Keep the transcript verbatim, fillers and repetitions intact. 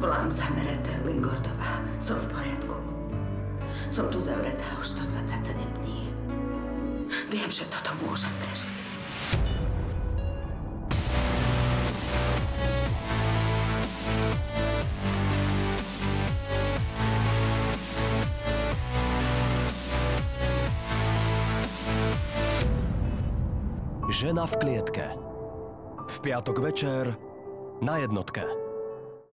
Volám sa Merete Lingordová. Som v poriadku. Som tu zavretá už stodvadsaťsedem dní. Viem, že toto môžem prežiť. Žena v klietke. V piatok večer na jednotke.